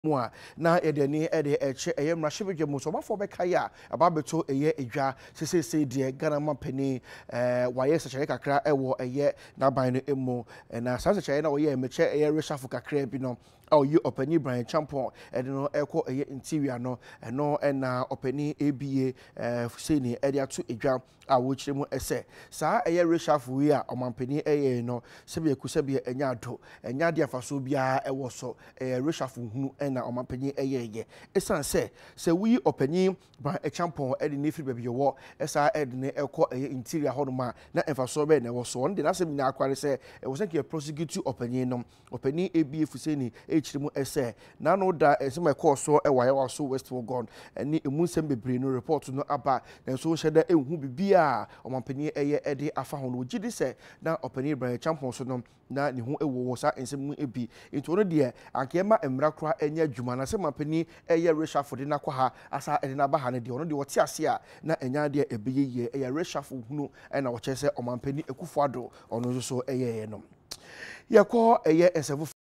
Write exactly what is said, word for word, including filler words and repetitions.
Mua na edeni ede eche eye mrahwebedwe mu so mafo bekaya ababeto eye edwa sesese de Ghana mampani eh waye sechere kakra ewo eye na ban no emu na sa sechere na oye meche eye reshuffle kakra bi no aw yi opani Bryan Acheampong ede no ekọ eye interior no eno na opani A B A eh Fuseini ede ato edwa a wo kire mu ese sa eye reshuffle wi a omampani eye no sebe kusebe enya ado enya de afaso bia ewo so eh reshuffle hunu na omampani eyeye esan se se wi opani Bryan Acheampong ede ne free baby wo esa ede ne ekọ eye interior hodoma na emfaso be na wo so on de na se mi na akware se e wo se ke prosecuted opani no opani A B A Fuseini e chiri mu ese na no da ese my course so e waye wa so westful gone eni emu nsem bebre no report no aba na so hyeda ehu bibia omampani eye ede afa ho no gidi se na opani Bryan Acheampong so no na ne ho ewo wo sa ensem mu ebi into no de ankema emra kra enya adwuma na se mampani eye reshuffle de na kwa ha asa ede na ba ha ne de ono de wote ase a na enya de ebeyeye eye reshuffle hunu na wo chese omampani Akufo-Addo ono so eye no yakọ eye ensevu